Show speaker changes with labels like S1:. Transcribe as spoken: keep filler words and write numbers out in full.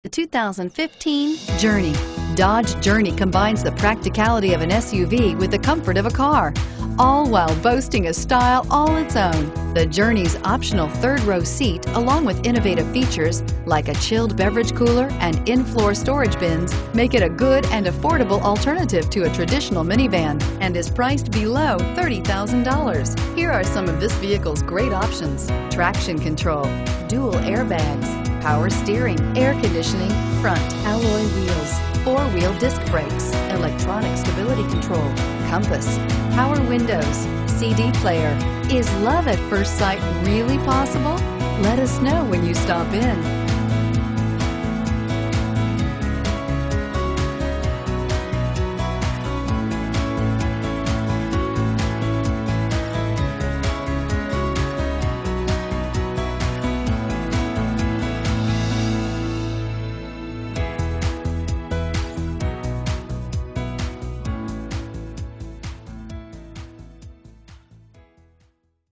S1: The two thousand fifteen Journey. Dodge Journey combines the practicality of an S U V with the comfort of a car, all while boasting a style all its own. The Journey's optional third-row seat, along with innovative features like a chilled beverage cooler and in-floor storage bins, make it a good and affordable alternative to a traditional minivan and is priced below thirty thousand dollars. Here are some of this vehicle's great options: traction control, dual airbags, power steering, air conditioning, front alloy wheels, four-wheel disc brakes, electronic stability control, compass, power windows, C D player. Is love at first sight really possible? Let us know when you stop in.